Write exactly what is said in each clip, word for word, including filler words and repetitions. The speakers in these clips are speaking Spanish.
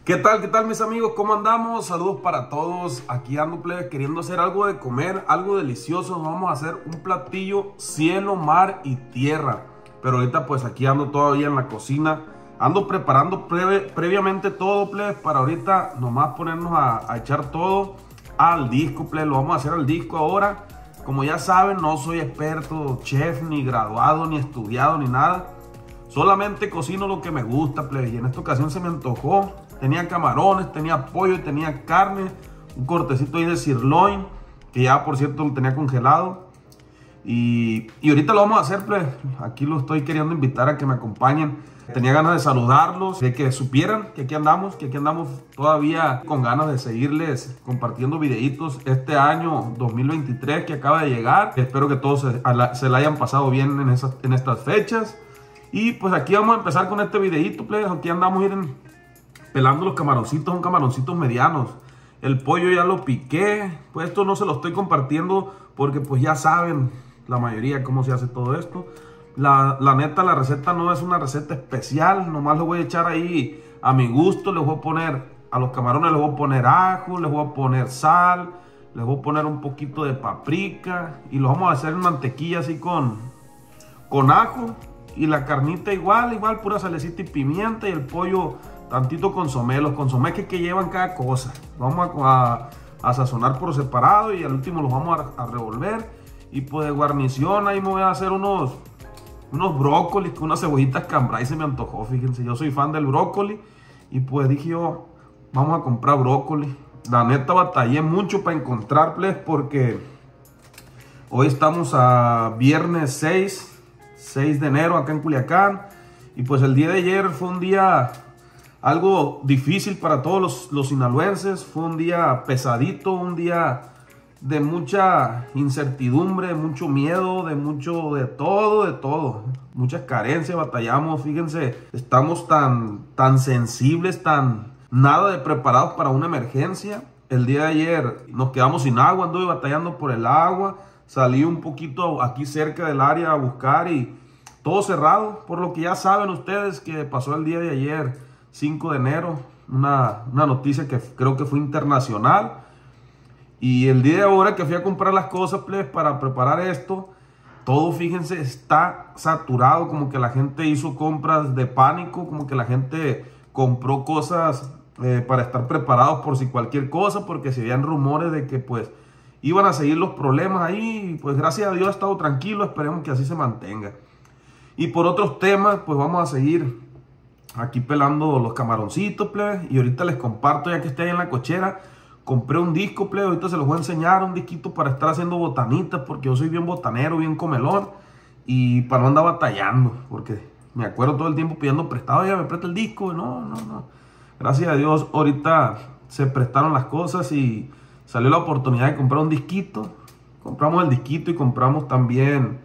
¿Qué tal? ¿Qué tal mis amigos? ¿Cómo andamos? Saludos para todos. Aquí ando, plebe, queriendo hacer algo de comer, algo delicioso. Vamos a hacer un platillo cielo, mar y tierra. Pero ahorita pues aquí ando todavía en la cocina. Ando preparando pre previamente todo, plebe, para ahorita nomás ponernos a, a echar todo al disco, plebe. Lo vamos a hacer al disco ahora. Como ya saben, no soy experto, chef, ni graduado, ni estudiado, ni nada. Solamente cocino lo que me gusta, plebe. Y en esta ocasión se me antojó. Tenía camarones, tenía pollo, tenía carne, un cortecito ahí de sirloin, que ya por cierto lo tenía congelado. Y, y ahorita lo vamos a hacer, plebe. Aquí lo estoy queriendo invitar a que me acompañen. Tenía ganas de saludarlos, de que supieran que aquí andamos, que aquí andamos todavía con ganas de seguirles compartiendo videitos este año dos mil veintitrés que acaba de llegar. Espero que todos se, la, se la hayan pasado bien en, esas, en estas fechas. Y pues aquí vamos a empezar con este videito, plebe. Aquí andamos miren, pelando los camaroncitos, son camaroncitos medianos. El pollo ya lo piqué. Pues esto no se lo estoy compartiendo porque pues ya saben la mayoría cómo se hace todo esto. La, la neta, la receta no es una receta especial. Nomás le voy a echar ahí a mi gusto. Les voy a poner a los camarones, les voy a poner ajo, les voy a poner sal, les voy a poner un poquito de paprika. Y lo vamos a hacer en mantequilla así con, con ajo. Y la carnita igual, igual, pura salecita y pimienta. Y el pollo tantito consomé, los consomés que, que llevan cada cosa. Vamos a, a, a sazonar por separado y al último los vamos a, a revolver. Y pues de guarnición ahí me voy a hacer unos, unos brócolis con unas cebollitas cambray. Se me antojó, fíjense, yo soy fan del brócoli. Y pues dije yo, vamos a comprar brócoli. La neta batallé mucho para encontrarles porque hoy estamos a viernes seis de enero acá en Culiacán. Y pues el día de ayer fue un día algo difícil para todos los, los sinaloenses. Fue un día pesadito, un día de mucha incertidumbre, mucho miedo, de mucho, de todo, de todo. Muchas carencias, batallamos, fíjense, estamos tan, tan sensibles, tan nada de preparados para una emergencia. El día de ayer nos quedamos sin agua, anduve batallando por el agua. Salí un poquito aquí cerca del área a buscar y todo cerrado. Por lo que ya saben ustedes que pasó el día de ayer, cinco de enero, una, una noticia que creo que fue internacional. Y el día de ahora que fui a comprar las cosas, plebes, para preparar esto, todo, fíjense, está saturado, como que la gente hizo compras de pánico, como que la gente compró cosas eh, para estar preparados por si cualquier cosa, porque se veían rumores de que pues iban a seguir los problemas ahí. Y pues gracias a Dios ha estado tranquilo, esperemos que así se mantenga. Y por otros temas, pues vamos a seguir aquí pelando los camaroncitos, plebe. Y ahorita les comparto, ya que esté ahí en la cochera, compré un disco, plebe. Ahorita se los voy a enseñar, un disquito para estar haciendo botanitas, porque yo soy bien botanero, bien comelón. Y para no andar batallando, porque me acuerdo todo el tiempo pidiendo prestado, ya me presta el disco. No, no, no. Gracias a Dios ahorita se prestaron las cosas y salió la oportunidad de comprar un disquito. Compramos el disquito y compramos también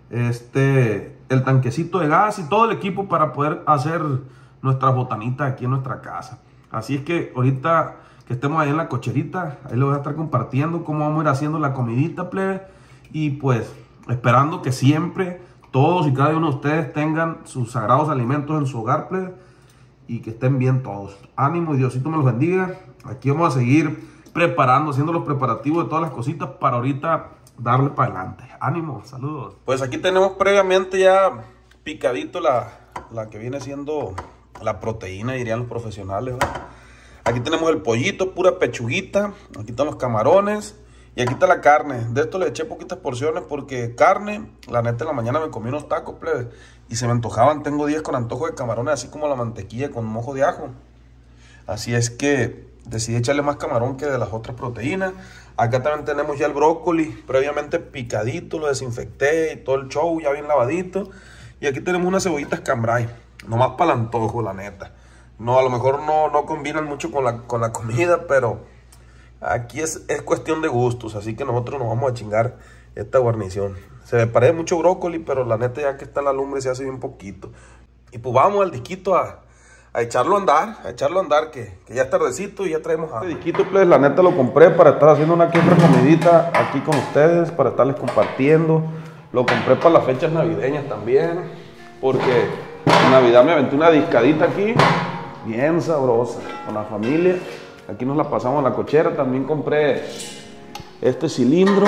este... el tanquecito de gas y todo el equipo para poder hacer nuestras botanitas aquí en nuestra casa. Así es que ahorita que estemos ahí en la cocherita, ahí les voy a estar compartiendo cómo vamos a ir haciendo la comidita, plebe. Y pues esperando que siempre todos y cada uno de ustedes tengan sus sagrados alimentos en su hogar, plebe. Y que estén bien todos. Ánimo y Diosito me los bendiga. Aquí vamos a seguir preparando, haciendo los preparativos de todas las cositas para ahorita darle para adelante. Ánimo, saludos. Pues aquí tenemos previamente ya picadito la, la que viene siendo la proteína, dirían los profesionales, ¿verdad? Aquí tenemos el pollito, pura pechuguita. Aquí están los camarones y aquí está la carne. De esto le eché poquitas porciones porque carne, la neta en la mañana me comí unos tacos, plebe, y se me antojaban. Tengo días con antojo de camarones, así como la mantequilla con mojo de ajo. Así es que decidí echarle más camarón que de las otras proteínas. Acá también tenemos ya el brócoli previamente picadito, lo desinfecté y todo el show ya bien lavadito. Y aquí tenemos unas cebollitas cambray, nomás para el antojo, la neta. No, a lo mejor no, no combinan mucho con la, con la comida, pero aquí es, es cuestión de gustos. Así que nosotros nos vamos a chingar esta guarnición. Se me parece mucho brócoli, pero la neta ya que está la lumbre se hace bien poquito. Y pues vamos al disquito a... a echarlo a andar, a echarlo a andar, que, que ya es tardecito y ya traemos a... Este disquito, pues, la neta lo compré para estar haciendo una que otra comidita aquí con ustedes, para estarles compartiendo. Lo compré para las fechas navideñas también, porque en Navidad me aventé una discadita aquí bien sabrosa, con la familia. Aquí nos la pasamos a la cochera. También compré este cilindro,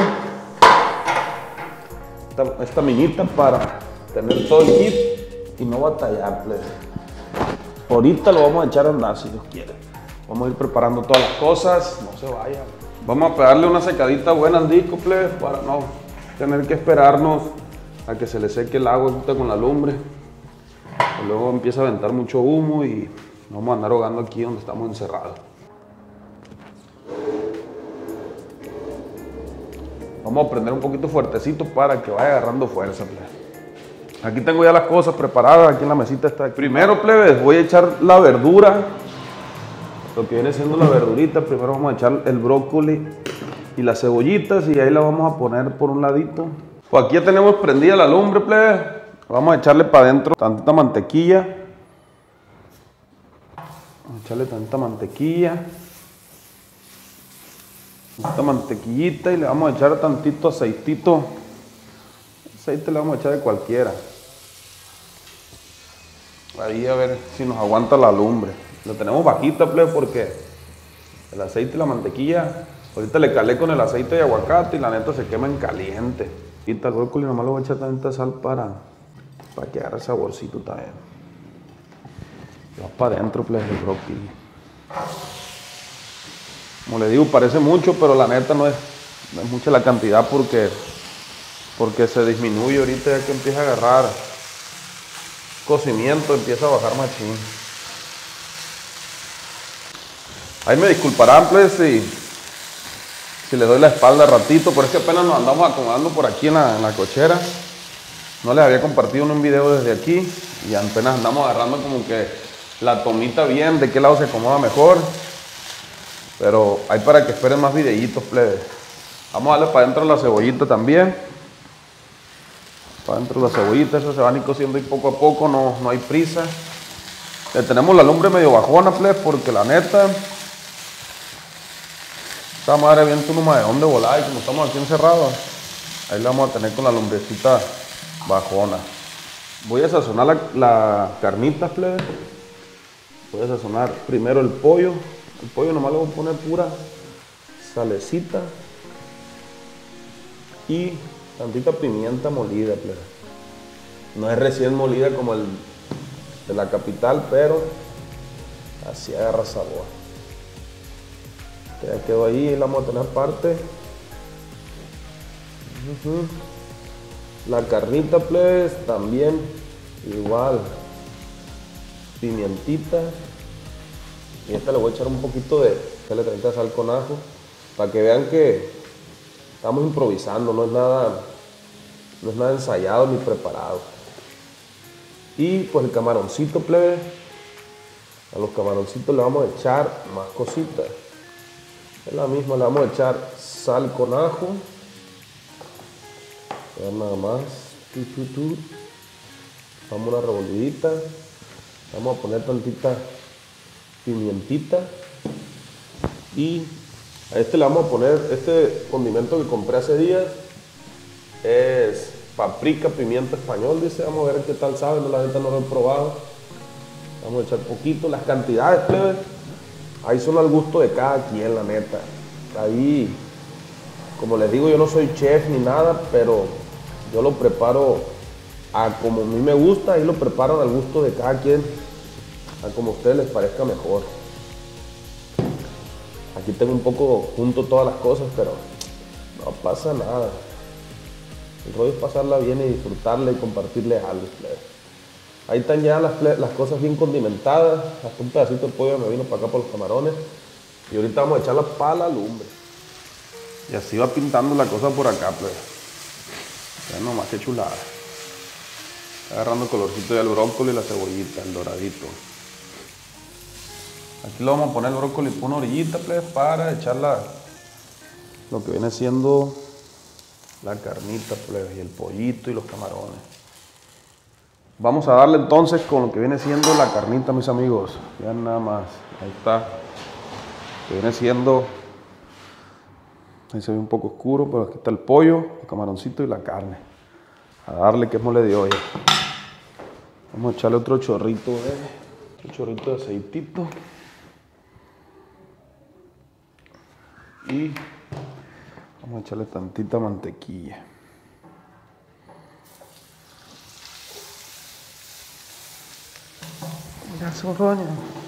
esta, esta minita para tener todo el kit y no batallar, plebe. Ahorita lo vamos a echar a andar si Dios quiere. Vamos a ir preparando todas las cosas, no se vayan. Vamos a pegarle una secadita buena al disco, plebe, para no tener que esperarnos a que se le seque el agua con la lumbre. Y luego empieza a aventar mucho humo y vamos a andar ahogando aquí donde estamos encerrados. Vamos a prender un poquito fuertecito para que vaya agarrando fuerza, plebe. Aquí tengo ya las cosas preparadas, aquí en la mesita está. Primero, plebes, voy a echar la verdura, lo que viene siendo la verdurita. Primero vamos a echar el brócoli y las cebollitas y ahí la vamos a poner por un ladito. Pues aquí ya tenemos prendida la lumbre, plebes. Vamos a echarle para adentro tantita mantequilla. Vamos a echarle tanta mantequilla. Esta mantequillita y le vamos a echar tantito aceitito. Aceite le vamos a echar de cualquiera. Ahí a ver si nos aguanta la lumbre. Lo tenemos bajita, plebe, porque el aceite y la mantequilla, ahorita le calé con el aceite de aguacate y la neta se quema en caliente. Quita el brócoli, nomás le voy a echar tanta sal para, para que agarre saborcito también. Y va para adentro, plebe, el brócoli. Como le digo, parece mucho, pero la neta no es, no es mucha la cantidad porque, porque se disminuye ahorita ya que empieza a agarrar cocimiento, empieza a bajar machín. Ahí me disculparán, pues, si, si les doy la espalda ratito, pero es que apenas nos andamos acomodando por aquí en la, en la cochera. No les había compartido un video desde aquí y apenas andamos agarrando como que la tomita bien, de qué lado se acomoda mejor. Pero hay para que esperen más videitos, plebe. Vamos a darle para adentro la cebollita también. Para adentro la cebollita, eso se van a ir cociendo y poco a poco, no, no hay prisa. Le tenemos la lumbre medio bajona, plebe, porque la neta, esta madre viene tú nomás de dónde volar y como estamos aquí encerrados, ahí la vamos a tener con la lumbrecita bajona. Voy a sazonar la, la carnita, plebe. Voy a sazonar primero el pollo. El pollo nomás le voy a poner pura salecita y tantita pimienta molida, plebe. No es recién molida como el de la capital, pero así agarra sabor. Ya quedó ahí, la vamos a tener aparte. Uh-huh. La carnita, plebe, también igual. Pimientita. Y esta le voy a echar un poquito de echarle treinta sal con ajo para que vean que estamos improvisando, no es nada, no es nada ensayado ni preparado. Y pues el camaroncito, plebe, a los camaroncitos le vamos a echar más cositas. Es la misma, le vamos a echar sal con ajo. A ver, nada más. Tu, tu, tu. Vamos a una revolvidita. Vamos a poner tantita pimientita y a este le vamos a poner este condimento que compré hace días, es paprika, pimiento español, dice. Vamos a ver qué tal sabe, no, la neta no lo he probado. Vamos a echar poquito, las cantidades, plebe, ahí son al gusto de cada quien, la neta. Ahí, como les digo, yo no soy chef ni nada, pero yo lo preparo a como a mí me gusta, ahí lo preparan al gusto de cada quien, a como a ustedes les parezca mejor. Aquí tengo un poco junto todas las cosas, pero no pasa nada. El rollo es pasarla bien y disfrutarla y compartirles algo. Ahí están ya las, las cosas bien condimentadas. Hasta un pedacito de pollo me vino para acá por los camarones. Y ahorita vamos a echarla para la lumbre. Y así va pintando la cosa por acá, pues. Ya nomás, qué chulada. Está agarrando el colorcito del brócoli y la cebollita, el doradito. Aquí le vamos a poner el brócoli por una orillita, pues, para echarla lo que viene siendo la carnita, pues, y el pollito y los camarones. Vamos a darle entonces con lo que viene siendo la carnita, mis amigos. Vean nada más, ahí está. Que viene siendo, ahí se ve un poco oscuro, pero aquí está el pollo, el camaroncito y la carne. A darle, que es mole de olla. Vamos a echarle otro chorrito de Un chorrito de aceitito. Y vamos a echarle tantita mantequilla. Mira su coño.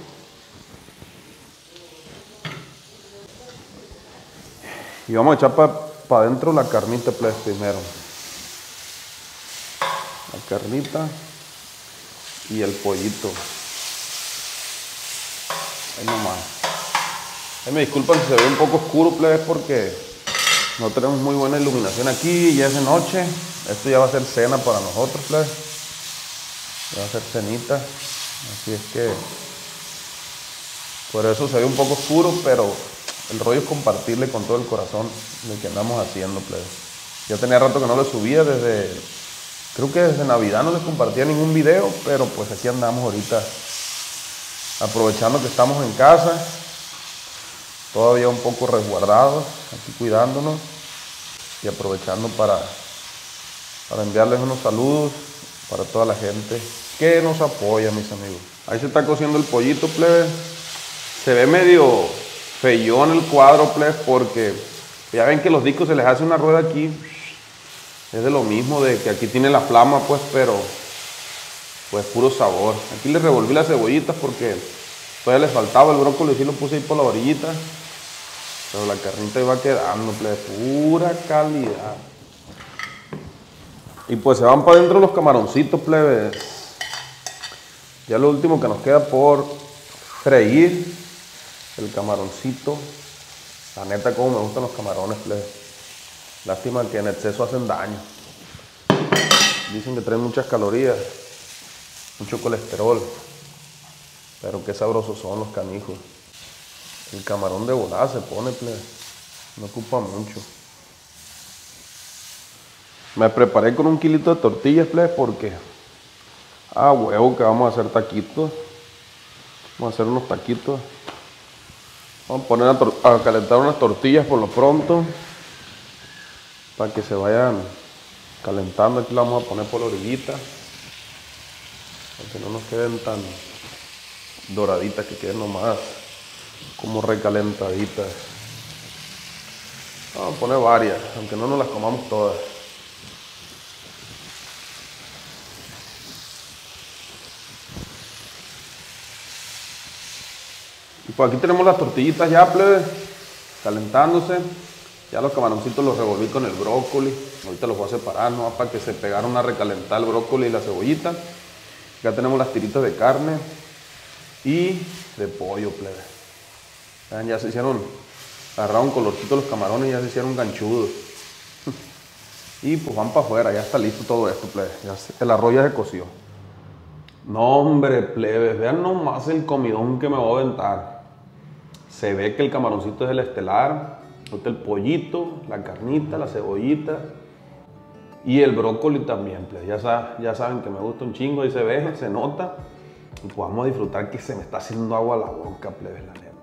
Y vamos a echar para pa adentro la carnita pues, primero. La carnita y el pollito. Ahí nomás. Ahí me disculpan si se ve un poco oscuro, plebes, porque no tenemos muy buena iluminación aquí, ya es de noche. Esto ya va a ser cena para nosotros, plebes. Ya va a ser cenita. Así es que por eso se ve un poco oscuro, pero el rollo es compartirle con todo el corazón lo que andamos haciendo, plebes. Ya tenía rato que no lo subía, desde creo que desde Navidad no les compartía ningún video, pero pues aquí andamos ahorita aprovechando que estamos en casa, todavía un poco resguardados, aquí cuidándonos y aprovechando para, para enviarles unos saludos para toda la gente que nos apoya, mis amigos. Ahí se está cociendo el pollito, plebe. Se ve medio feyón el cuadro, plebe, porque ya ven que los discos se les hace una rueda aquí. Es de lo mismo, de que aquí tiene la flama, pues, pero pues puro sabor. Aquí le revolví las cebollitas porque todavía les faltaba el brócoli, sí lo puse ahí por la orillita. Pero la carnita iba quedando, plebe, pura calidad. Y pues se van para adentro los camaroncitos, plebes. Ya lo último que nos queda por freír, el camaroncito. La neta, como me gustan los camarones, plebes. Lástima que en exceso hacen daño. Dicen que traen muchas calorías, mucho colesterol. Pero qué sabrosos son los canijos. El camarón de volada se pone, plebes. No ocupa mucho. Me preparé con un kilito de tortillas, plebes, porque ah, huevo, que vamos a hacer taquitos. Vamos a hacer unos taquitos. Vamos a poner a, a calentar unas tortillas por lo pronto, para que se vayan calentando. Aquí la vamos a poner por la orillita, para que no nos queden tan doraditas, que queden nomás como recalentaditas. Vamos a poner varias, aunque no nos las comamos todas. Y pues aquí tenemos las tortillitas ya, plebe, calentándose. Ya los camaroncitos los revolví con el brócoli. Ahorita los voy a separar, ¿no? Para que se pegaron a recalentar el brócoli y la cebollita. Ya tenemos las tiritas de carne y de pollo, plebe. Vean, ya se hicieron, agarraron colorcito los camarones y ya se hicieron ganchudos. Y pues van para afuera, ya está listo todo esto, plebe. Ya se, el arroz ya se coció. No, hombre, plebes, vean nomás el comidón que me voy a aventar. Se ve que el camaroncito es el estelar. El pollito, la carnita, la cebollita y el brócoli también, plebes. Ya, sab, ya saben que me gusta un chingo, ahí se ve, se nota. Y pues vamos a disfrutar, que se me está haciendo agua a la boca, plebes, la neta.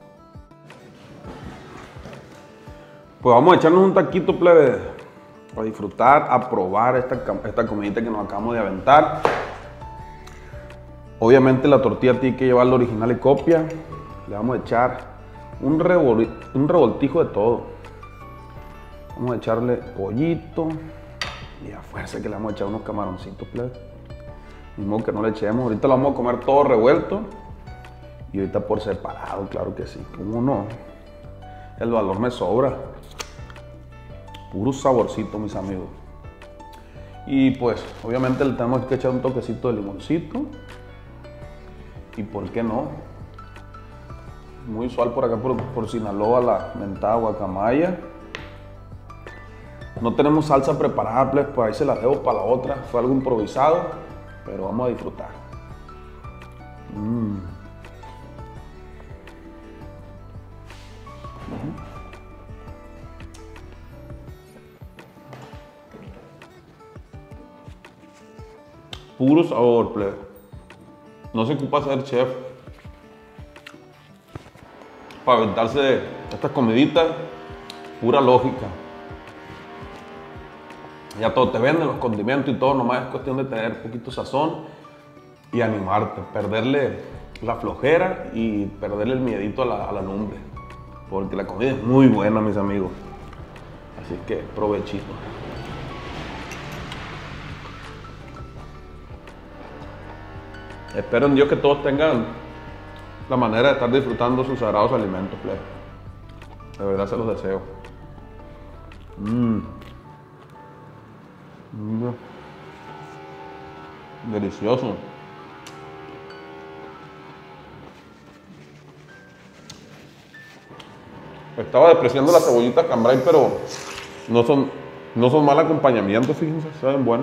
Pues vamos a echarnos un taquito, plebes, para disfrutar, a probar esta, esta comidita que nos acabamos de aventar. Obviamente la tortilla tiene que llevar la original y copia. Le vamos a echar un, revol un revoltijo de todo. Vamos a echarle pollito. Y a fuerza que le vamos a echar unos camaroncitos, plebes. Mismo que no le echemos. Ahorita lo vamos a comer todo revuelto. Y ahorita por separado, claro que sí. ¿Cómo no? El valor me sobra. Puro saborcito, mis amigos. Y pues, obviamente le tenemos que echar un toquecito de limoncito. Y por qué no, muy usual por acá por, por Sinaloa, la mentada guacamaya. No tenemos salsa preparada, pues por ahí se la debo para la otra. Fue algo improvisado, pero vamos a disfrutar. Mm. Puro sabor, plebe. No se ocupa ser chef para aventarse estas comiditas, pura lógica. Ya todo te venden, los condimentos y todo, nomás es cuestión de tener poquito sazón y animarte, perderle la flojera y perderle el miedito a la, a la lumbre. Porque la comida es muy buena, mis amigos. Así que provechito. Espero en Dios que todos tengan la manera de estar disfrutando sus sagrados alimentos, plebe. De verdad se los deseo. Mmm. Mm. Delicioso. Estaba despreciando las cebollitas cambray, pero no son, no son mal acompañamiento, fíjense, saben buenas.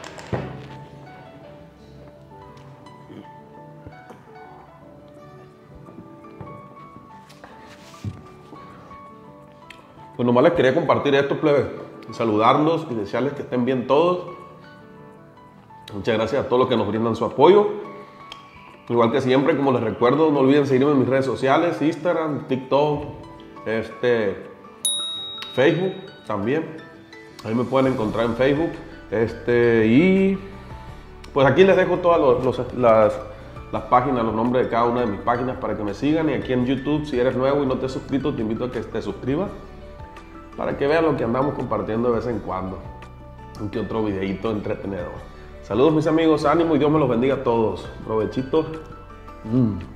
Pues nomás les quería compartir esto, plebe, y saludarlos y desearles que estén bien todos. Muchas gracias a todos los que nos brindan su apoyo. Igual que siempre, como les recuerdo, no olviden seguirme en mis redes sociales, Instagram, TikTok, este, Facebook también. Ahí me pueden encontrar en Facebook. Este, y pues aquí les dejo todas los, los, las, las páginas, los nombres de cada una de mis páginas para que me sigan. Y aquí en YouTube, si eres nuevo y no te has suscrito, te invito a que te suscribas para que vean lo que andamos compartiendo de vez en cuando. Un que otro videíto entretenedor. Saludos mis amigos, ánimo y Dios me los bendiga a todos. Provechito. Mm.